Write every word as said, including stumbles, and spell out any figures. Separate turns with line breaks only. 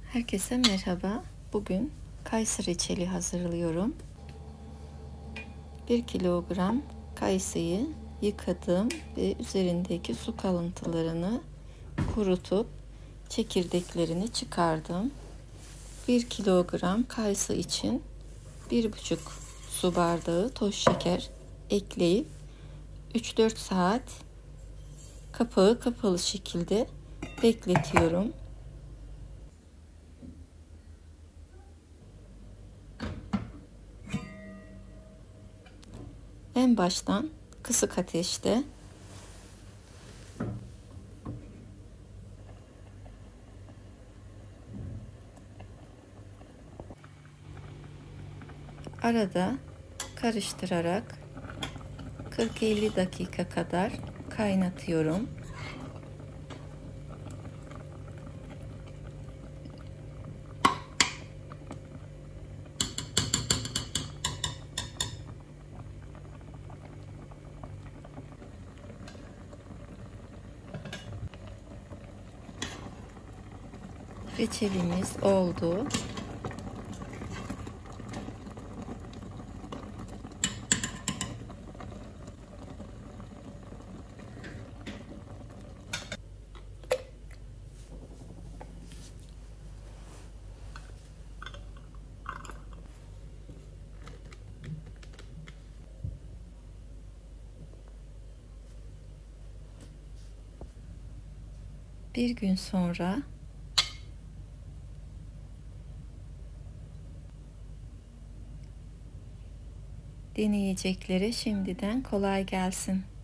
Herkese merhaba. Bugün kayısı reçeli hazırlıyorum. bir kilogram kayısıyı yıkadım ve üzerindeki su kalıntılarını kurutup çekirdeklerini çıkardım. bir kilogram kayısı için bir buçuk su bardağı toz şeker ekleyip üç dört saat kapağı kapalı şekilde bekletiyorum. En baştan kısık ateşte arada karıştırarak kırk elli dakika kadar kaynatıyorum. Reçelimiz oldu. Bir gün sonra deneyeceklere şimdiden kolay gelsin.